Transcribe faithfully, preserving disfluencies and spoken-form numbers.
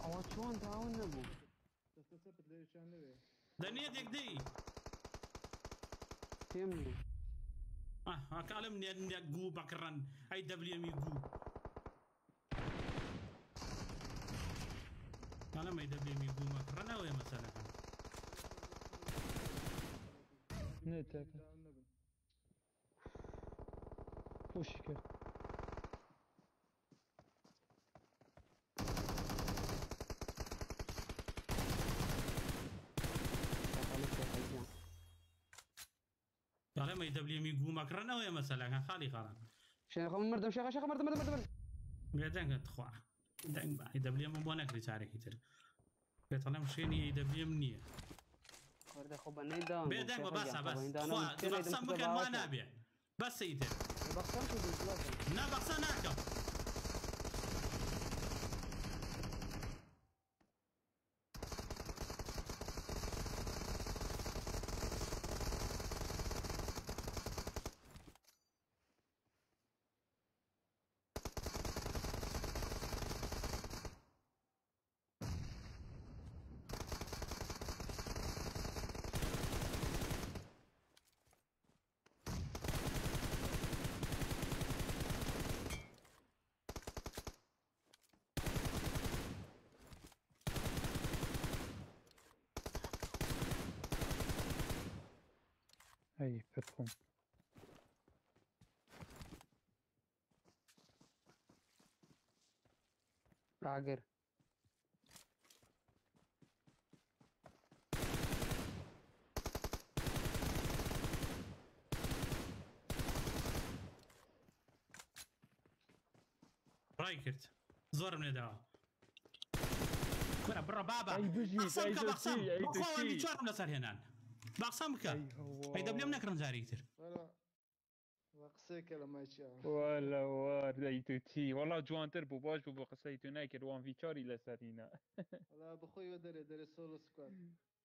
ئەوە چۆن تاون نەبوو دەستە چەپت لێشان لەوێ دەنێدێک دەی پێم نییە ئەکالم نێک گوو بەکڕەن ئەی دەبلێمی گوو کالم ئەی دەبلێمی گوو مەکڕەنەوەی مەسەلەکە نێتەکە پوشی کرد کالم ئەی دەبلێمی گوو مەکڕەنەوەی مەسەلەکە خاڵی خاڵان شێخەم مردم شێخە شێخە مردم مردم مردم بێدەنگت خوا دەنگ بە ئەی دەبلێمە بۆ نەکری چارێکی تر پێتەڵەم شوێنی ئەی دەبلێم نییە وەردە خۆ بە نەیداوە بێدەنگ بە باسە بەس خوا بەقسەم بکەن وا نابێ بەسەی تر بەقسەم نا بەقسە ناکەم ئەی پێتخۆم ئاگر ڕای کرد زۆرم لێداوە کورە بڕە بابە ئەی بژیت، بەقسەم ئەی بکە دۆچی، بەقسەم ئەی بۆ خۆوەمی دۆچی. چوارم لەسەر هێنان بەقسەم بکە ئەی هەوا. ئەی دەبلێم نەکڕن جارێکی تر وە قسێکە لە ماچیا وەلا وەر ئەی تو چی وەڵا جوانتر بوو باش بوو بۆ قسەی تو نەکرد وان ڤیچاری لەسەرینە وەڵا بەخۆی وە دەرێ دەرێ سۆڵە سکوات